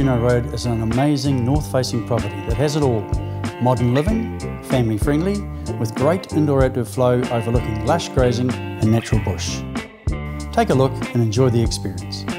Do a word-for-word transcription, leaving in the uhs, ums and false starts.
Jounneaux Road is an amazing north-facing property that has it all. Modern living, family friendly, with great indoor-outdoor flow overlooking lush grazing and natural bush. Take a look and enjoy the experience.